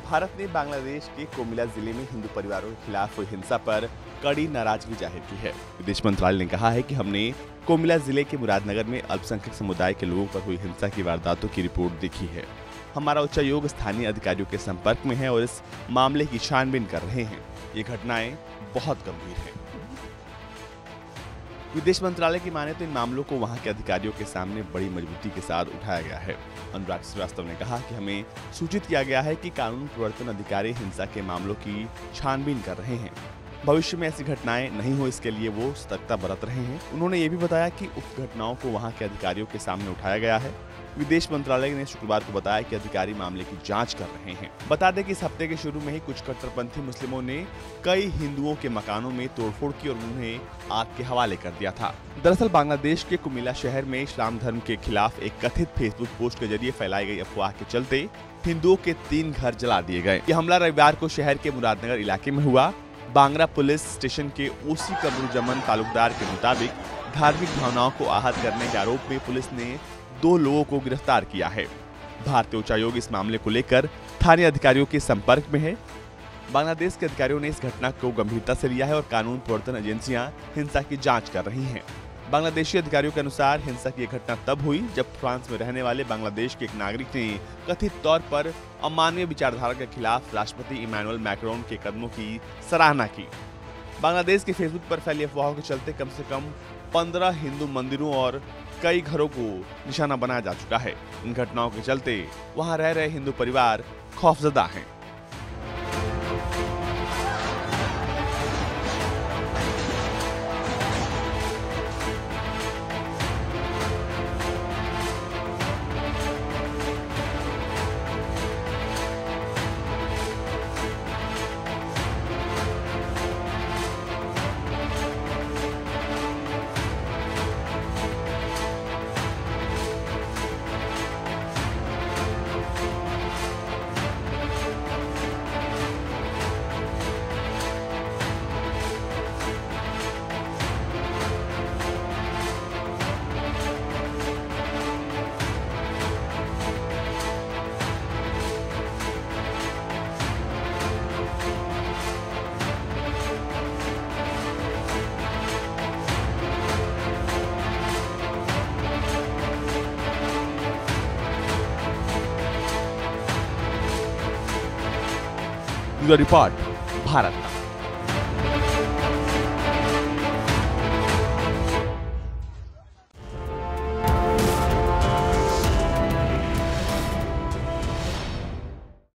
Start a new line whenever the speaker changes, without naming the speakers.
भारत ने बांग्लादेश के कोमिला जिले में हिंदू परिवारों के खिलाफ हुई हिंसा पर कड़ी नाराजगी जाहिर की है। विदेश मंत्रालय ने कहा है कि हमने कोमिला जिले के मुरादनगर में अल्पसंख्यक समुदाय के लोगों पर हुई हिंसा की वारदातों की रिपोर्ट देखी है। हमारा उच्चायोग स्थानीय अधिकारियों के संपर्क में है और इस मामले की छानबीन कर रहे हैं। ये घटनाएं बहुत गंभीर हैं। विदेश मंत्रालय की माने तो इन मामलों को वहां के अधिकारियों के सामने बड़ी मजबूती के साथ उठाया गया है। अनुराग श्रीवास्तव ने कहा कि हमें सूचित किया गया है कि कानून प्रवर्तन अधिकारी हिंसा के मामलों की छानबीन कर रहे हैं। भविष्य में ऐसी घटनाएं नहीं हो इसके लिए वो सतर्कता बरत रहे हैं। उन्होंने ये भी बताया कि उक्त घटनाओं को वहां के अधिकारियों के सामने उठाया गया है। विदेश मंत्रालय ने शुक्रवार को बताया कि अधिकारी मामले की जांच कर रहे हैं। बता दें कि इस हफ्ते के शुरू में ही कुछ कट्टरपंथी मुस्लिमों ने कई हिंदुओं के मकानों में तोड़फोड़ की और उन्हें आग के हवाले कर दिया था। दरअसल बांग्लादेश के कुमिला शहर में इस्लाम धर्म के खिलाफ एक कथित फेसबुक पोस्ट के जरिए फैलाई गई अफवाह के चलते हिंदुओं के 3 घर जला दिए गए। ये हमला रविवार को शहर के मुरादनगर इलाके में हुआ। बांग्रा पुलिस स्टेशन के ओसी कमरुजमन तालुकदार के मुताबिक धार्मिक भावनाओं को आहत करने के आरोप में पुलिस ने 2 लोगों को गिरफ्तार किया है। भारतीय उच्चायोग इस मामले को लेकर स्थानीय अधिकारियों के संपर्क में है। बांग्लादेश के अधिकारियों ने इस घटना को गंभीरता से लिया है और कानून प्रवर्तन एजेंसियां हिंसा की जांच कर रही हैं। बांग्लादेशी अधिकारियों के अनुसार हिंसा की घटना तब हुई जब फ्रांस में रहने वाले बांग्लादेश के एक नागरिक ने कथित तौर पर अमानवीय विचारधारा के खिलाफ राष्ट्रपति इमैनुअल मैक्रोन के कदमों की सराहना की। बांग्लादेश के फेसबुक पर फैली अफवाहों के चलते कम से कम 15 हिंदू मंदिरों और कई घरों को निशाना बनाया जा चुका है। इन घटनाओं के चलते वहां रह रहे हिंदू परिवार खौफजदा हैं। रिपोर्ट भारत।